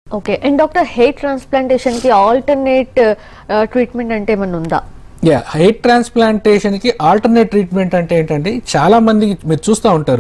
Okay. And doctor, hair transplantation కి alternate treatment అంటే ఏమన్నా ఉందా? హెయిర్ ట్రాన్స్ప్లాంటేషన్ కి ఆల్టర్నేట్ ట్రీట్మెంట్ అంటే ఏంటంటే, చాలా మంది మీరు చూస్తూ ఉంటారు,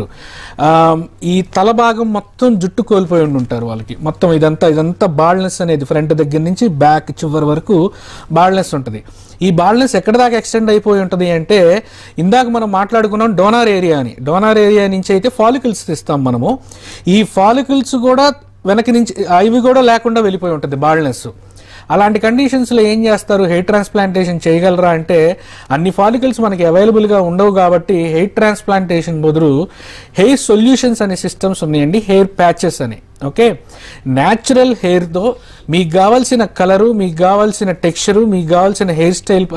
ఈ తల భాగం మొత్తం జుట్టు కోల్పోయి ఉంటారు. వాళ్ళకి మొత్తం ఇదంతా బాల్నెస్ అనేది ఫ్రంట్ దగ్గర నుంచి బ్యాక్ చివరి వరకు బాల్నెస్ ఉంటుంది. ఈ బాల్నెస్ ఎక్కడ దాకా ఎక్స్టెండ్ అయిపోయి ఉంటుంది అంటే, ఇందాక మనం మాట్లాడుకున్నాం డోనార్ ఏరియా అని. డోనార్ ఏరియా నుంచి అయితే ఫాలికల్స్ తీస్తాం మనము. ఈ ఫాలికల్స్ కూడా వెనక నుంచి అవి కూడా లేకుండా వెళ్ళిపోయి ఉంటుంది బాల్నెస్. అలాంటి కండిషన్స్లో ఏం చేస్తారు, హెయిర్ ట్రాన్స్ప్లాంటేషన్ చేయగలరా అంటే, అన్ని ఫాలికల్స్ మనకి అవైలబుల్గా ఉండవు కాబట్టి హెయిర్ ట్రాన్స్ప్లాంటేషన్ బదులు హెయిర్ సొల్యూషన్స్ అనే సిస్టమ్స్ ఉన్నాయండి, హెయిర్ ప్యాచెస్ అని. ఓకే, న్యాచురల్ హెయిర్తో మీకు కావాల్సిన కలరు, మీకు కావాల్సిన టెక్స్చరు, మీకు కావాల్సిన హెయిర్ స్టైల్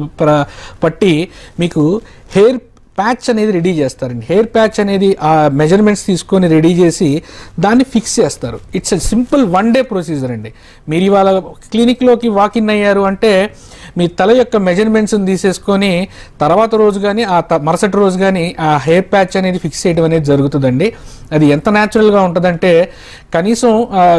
పట్టి మీకు హెయిర్ ప్యాచ్ అనేది రెడీ చేస్తారండి. హెయిర్ ప్యాచ్ అనేది ఆ మెజర్మెంట్స్ తీసుకొని రెడీ చేసి దాన్ని ఫిక్స్ చేస్తారు. It's a simple 1 day procedure అండి. మీరు ఇవాళ క్లినిక్లోకి వాకిన్ అయ్యారు అంటే, మీ తల యొక్క మెజర్మెంట్స్ని తీసేసుకొని తర్వాత రోజు కానీ మరుసటి రోజు కానీ ఆ హెయిర్ ప్యాచ్ అనేది ఫిక్స్ చేయడం అనేది జరుగుతుందండి. అది ఎంత న్యాచురల్గా ఉంటుందంటే, కనీసం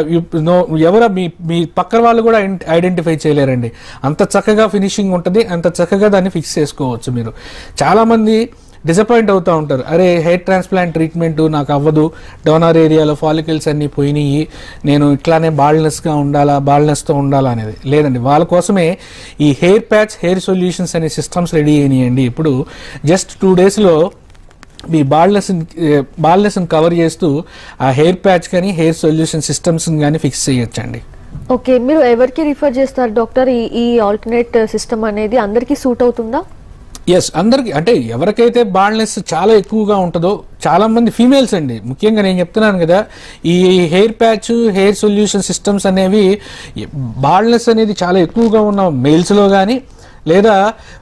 ఎవరో మీ పక్కన వాళ్ళు కూడా ఐడెంటిఫై చేయలేరండి. అంత చక్కగా ఫినిషింగ్ ఉంటుంది, అంత చక్కగా దాన్ని ఫిక్స్ చేసుకోవచ్చు. మీరు చాలామంది డిసప్పాయింట్ అవుతూ ఉంటారు, అరే హెయిర్ ట్రాన్స్ప్లాంట్ ట్రీట్మెంట్ నాకు అవ్వదు, డోనార్ ఏరియాలో ఫాలికల్స్ అన్నీ పోయినాయి, నేను ఇట్లానే బాల్నెస్గా ఉండాలా, బాల్నెస్తో ఉండాలా అనేది లేదండి. వాళ్ళ కోసమే ఈ హెయిర్ ప్యాచ్, హెయిర్ సొల్యూషన్స్ అనే సిస్టమ్స్ రెడీ అయినాయండి. ఇప్పుడు జస్ట్ 2 డేస్లో మీ బాల్నెస్ని కవర్ చేస్తూ ఆ హెయిర్ ప్యాచ్ కానీ హెయిర్ సొల్యూషన్ సిస్టమ్స్ని కానీ ఫిక్స్ చేయొచ్చండి. ఓకే, మీరు ఎవరికి రిఫర్ చేస్తారు డాక్టర్? ఈ ఆల్టర్నేట్ సిస్టమ్ అనేది అందరికీ సూట్ అవుతుందా? ఎస్, అందరికి. అంటే ఎవరికైతే బాల్నెస్ చాలా ఎక్కువగా ఉంటుందో, చాలా మంది ఫీమేల్స్ అండి ముఖ్యంగా, నేను చెప్తున్నాను కదా, ఈ hair patch, hair solution systems అనేవి బాల్నెస్ అనేది చాలా ఎక్కువగా ఉన్న మేల్స్లో కానీ లేదా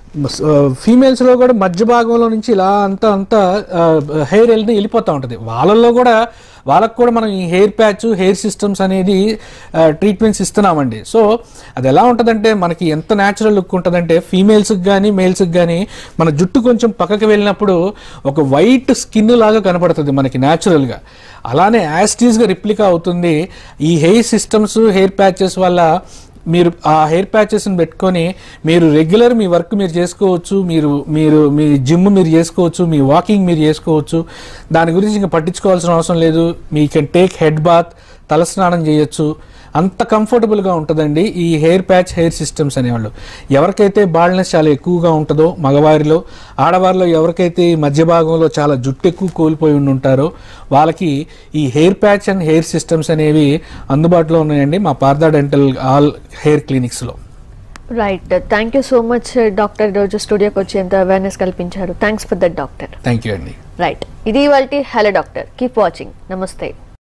ఫీమేల్స్లో కూడా మధ్య భాగంలో నుంచి ఇలా అంతా హెయిర్ వెళ్ళిపోతూ ఉంటుంది. వాళ్ళకు కూడా మనం ఈ హెయిర్ ప్యాచ్, హెయిర్ సిస్టమ్స్ అనేది ట్రీట్మెంట్స్ ఇస్తున్నామండి. సో అది ఎలా ఉంటుందంటే, మనకి ఎంత న్యాచురల్ లుక్ ఉంటుందంటే, ఫీమేల్స్కి కానీ మేల్స్కి కానీ మన జుట్టు కొంచెం పక్కకి వెళ్ళినప్పుడు ఒక వైట్ స్కిన్ లాగా కనపడుతుంది మనకి న్యాచురల్గా. అలానే యాస్టీస్గా రిప్లికా అవుతుంది. ఈ హెయిర్ సిస్టమ్స్, హెయిర్ ప్యాచెస్ వల్ల మీరు ఆ హెయిర్ ప్యాచెస్ని పెట్టుకొని మీరు రెగ్యులర్ మీ వర్క్ మీరు చేసుకోవచ్చు, మీ జిమ్ మీరు చేసుకోవచ్చు, మీ వాకింగ్ మీరు చేసుకోవచ్చు. దాని గురించి ఇంకా పట్టించుకోవాల్సిన అవసరం లేదు. మీ కెన్ టేక్ హెడ్ బాత్, తలస్నానం చేయొచ్చు. అంత కంఫర్టబుల్గా ఉంటుందండి ఈ హెయిర్ ప్యాచ్, హెయిర్ సిస్టమ్స్ అనేవాళ్ళు. ఎవరికైతే బాల్నెస్ చాలా ఎక్కువగా ఉంటుందో మగవారిలో, ఆడవారిలో ఎవరికైతే ఈ మధ్య భాగంలో చాలా జుట్టు ఎక్కువ కోల్పోయి ఉంటారో వాళ్ళకి ఈ hair patch and hair systems అనేవి అందుబాటులో ఉన్నాయండి మా పార్థా డెంటల్ ఆల్ హెయిర్ క్లినిక్స్లో. Right, thank you so much doctor. ఈరోజు స్టూడియోకి వచ్చేంత అవేర్నెస్ కల్పించారు. Thanks for that doctor. Thank you అండి. రైట్, ఇది ఇవాల్టి హలో డాక్టర్. Keep watching. నమస్తే.